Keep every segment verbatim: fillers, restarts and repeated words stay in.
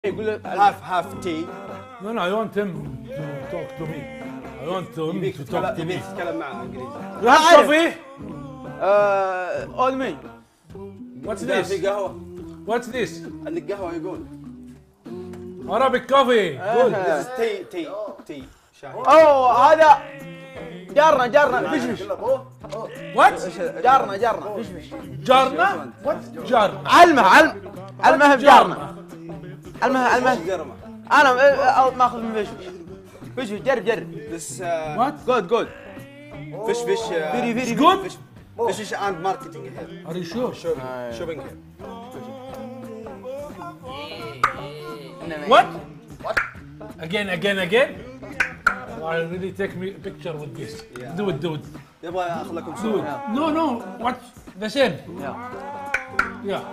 يقول له هاف هاف تي. No, no, I want him to talk to me. I want him يبيك to talk to me. يبيك تتكلم معه انجليزي. You have coffee? اول مي. What's في this? قهوة. What's this? عندك قهوة يقول. Arabic coffee. Good. This is تي تي تي شاي. اوه هذا جارنا جارنا فشفش. What? جارنا جارنا فشفش. جارنا؟ What? جارنا. علمه علم علمه بجارنا. علمه علمه. جرمة. انا ماخذ من فشفش. فشفش جرب جرب. This uh, What? جود جود. fish fish. uh, فيري فيري Good? Fish fish fish and marketing here. Are you sure? Shopping shopping here. What? What? Again, again, again? I really take me a picture with this. Yeah. Do it, do it. يبغى اخذ لكم Do it. صورة. No, no. What? The same. Yeah.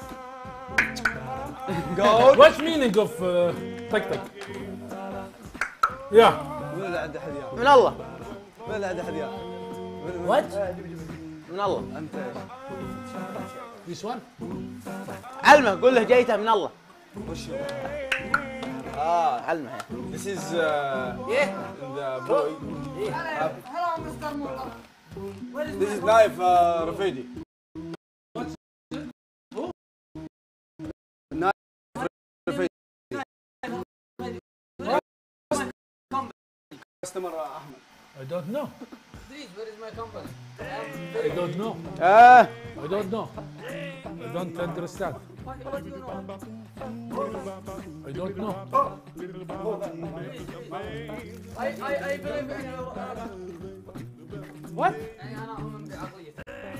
Good. What's meaning of uh, tik tik? Yeah. من اللي عنده حذيان؟ من الله من اللي عنده حذيان؟ What? من الله. انت ايش؟ This one? علمه قول له جايته من الله. وش هو؟ اه علمه. this is uh, the boy. Hello, Mister Mullah. Where is This is knife uh, رفيدي. كاستمر احمد. I don't know. Please, where is my company? I don't know. اه I don't know. I don't understand. What, what do you know? I don't know. I, I, I believe in your... What? يعني أنا أؤمن بعقلية.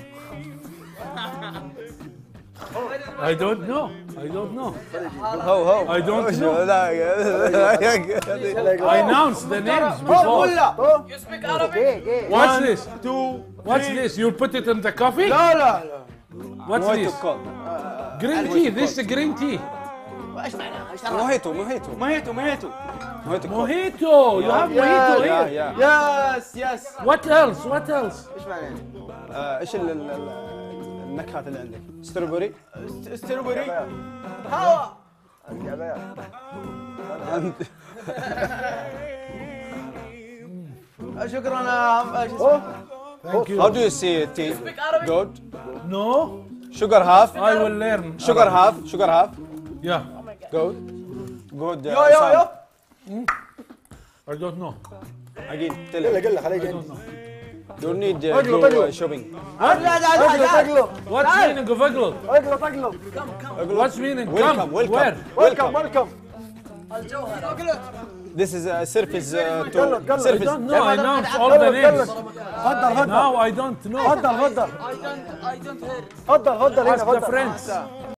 I don't know. I don't know. هو هو. I don't know. I I announced the names هو before. ولا. You speak Arabic? What's this? two What's this? You put it in the coffee? لا لا لا. What's this? Green tea. This is green tea. ايش معناه؟ ايش ترى؟ موهيتو موهيتو مهيتو مهيتو. موهيتو Mojito. You have mojito يا here. يا يس يس. What else? What else? ايش معناه؟ آه، ايش ال- ال- ال- النكهات اللي عندك؟ ستروبري؟ ستروبري. هوا. شكرا يا شو اسمه؟ Thank How you. do you see tea? Good. No. Sugar half. I will learn. Sugar Arabic. half. Sugar half. Yeah. Good. Good. uh, يو يو يو. Sam. I don't know. Again, tell him. قل له خليه I يجي. don't know. You need uh, طقلو، go طقلو. uh, shopping. لا لا لا لا. طقلو What's meaning of اقلب? طقلو طقلو. What's meaning? Welcome, Come. welcome. Where? ويلكم ويلكم. This is a surface uh, قل- to قل- I surface. don't know. I announced all the names. تفضل تفضل Now I don't know. تفضل تفضل I don't, I don't hear. تفضل تفضل هنا Ask the تفضل. friends.